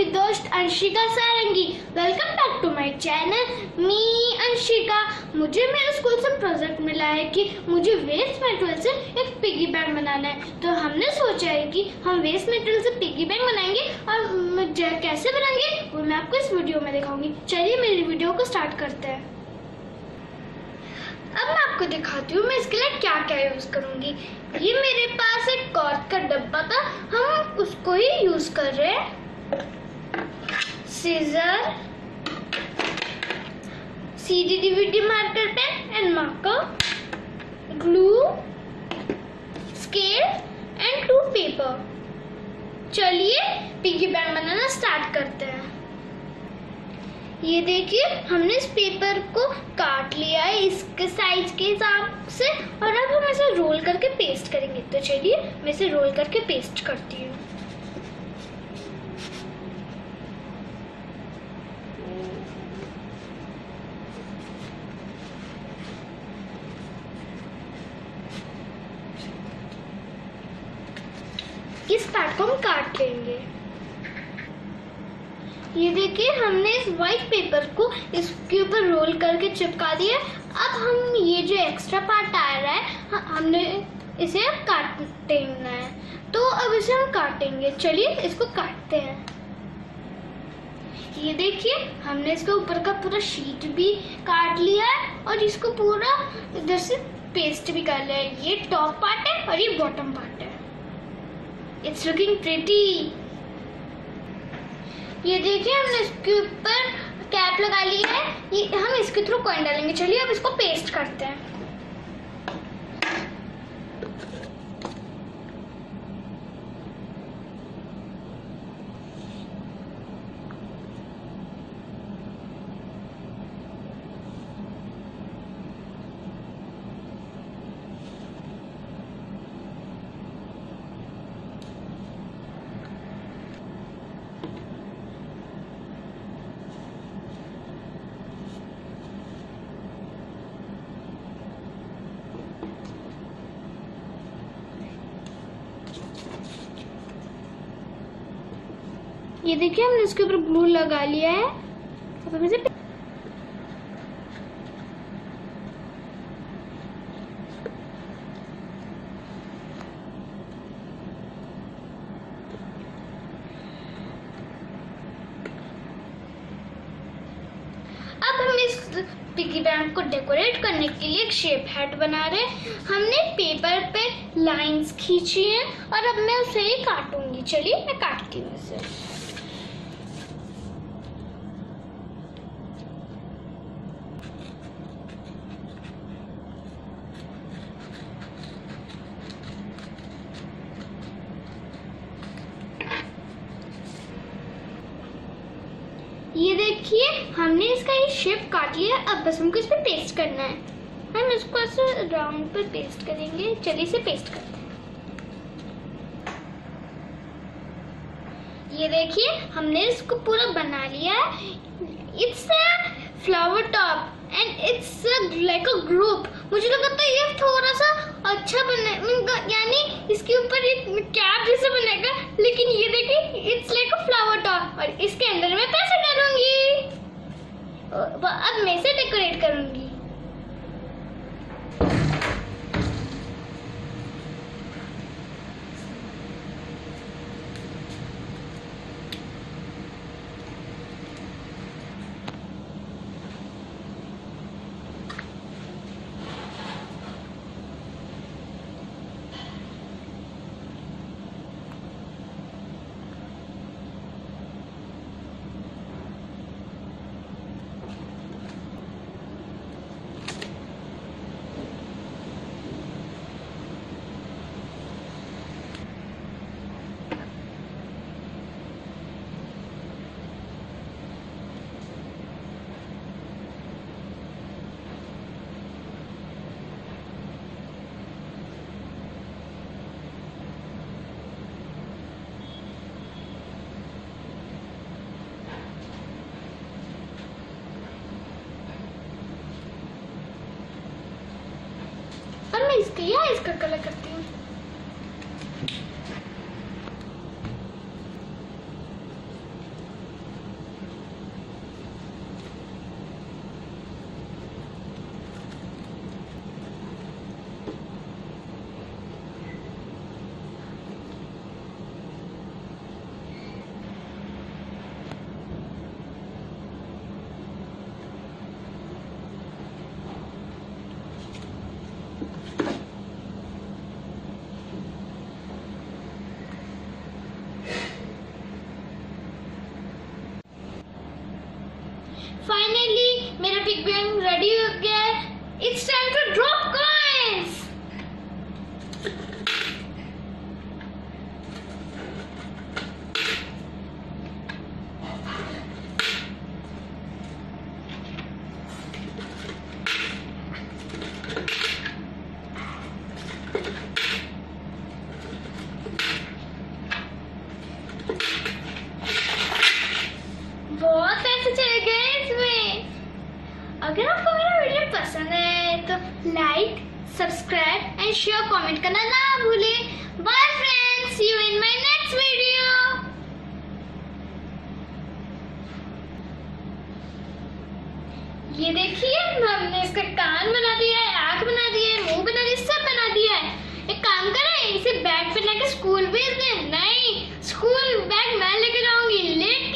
आपकी दोस्त Anshika Sarangi. Welcome back to my channel me Anshika. मुझे मेरे स्कूल से प्रोजेक्ट मिला है कि मुझे वेस्ट मटेरियल से एक पिगी बैंक बनाना है। तो हमने सोचा है कि हम वेस्ट मटेरियल से पिगी बैंक बनाएंगे और कैसे बनाएंगे वो मैं आपको इस वीडियो में दिखाऊंगी। चलिए मेरी वीडियो को स्टार्ट करते हैं। अब मैं आपको दिखाती हूँ मैं इसके लिए क्या क्या यूज करूंगी। ये मेरे पास एक कॉर्क का डब्बा था, हम उसको ही यूज कर रहे हैं। Scissor, CD DVD marker pen and marker, glue, scale and two paper. चलिए पिगी बैंक बनाना स्टार्ट करते हैं। ये देखिए हमने इस पेपर को काट लिया है इसके साइज के हिसाब से और अब हम इसे रोल करके पेस्ट करेंगे। तो चलिए मैं इसे रोल करके पेस्ट करती हूँ। इस पार्ट को हम काट लेंगे। ये देखिए हमने इस व्हाइट पेपर को इसके ऊपर रोल करके चिपका दिया। अब हम ये जो एक्स्ट्रा पार्ट आ रहा है हमने इसे अब काटना है। तो अब इसे हम काटेंगे। चलिए इसको काटते हैं। ये देखिए हमने इसके ऊपर का पूरा शीट भी काट लिया है और इसको पूरा इधर से पेस्ट भी कर लिया है। ये टॉप पार्ट है और ये बॉटम पार्ट है। It's looking pretty. ये देखिए हमने इसके ऊपर कैप लगा ली है। ये हम इसके थ्रू कॉइन डालेंगे। चलिए अब इसको पेस्ट करते हैं। ये देखिए हमने इसके ऊपर ग्लू लगा लिया है। अब हम इसे पिगी बैंक को डेकोरेट करने के लिए एक शेप हेड बना रहे हैं। हमने पेपर पे लाइंस खींची हैं और अब मैं उसे ही काटूंगी। चलिए मैं काटती हूँ इसे। ये देखिए हमने इसका ये शेप काट लिया। अब बस हमको इस पे पेस्ट करना है। हम इसको ऐसे राउंड पे पेस्ट करेंगे। चलिए इसे पेस्ट करते हैं। ये देखिए हमने इसको पूरा बना लिया है। It's a flower top and it's like a group. मुझे लगता है ये थोड़ा सा अच्छा बने, यानी इसके ऊपर एक कैप जैसा बनेगा। लेकिन ये देखिए it's like a flower top और इसके अंदर मैं पैसे डालूंगी। अब मैं इसे डेकोरेट करूंगी। मैं इसका या इसका कलर करती हूँ। हमारा पिग बैंक रेडी हो गया है। It's time to drop coins. बहुत पैसे चले गए इसमें। अगर आपको मेरा वीडियो पसंद है तो like, subscribe and share, comment करना ना भूलें। Bye friends, see you in my next video. ये देखिए, हमने इसका कान बना दिया है, आंख बना दिया है, मुंह बना दिया, सब बना दिया है। एक काम करें, इसे बैग पे लेके स्कूल भेज दें। नहीं, स्कूल बैग मैं लेके जाऊंगी। लेट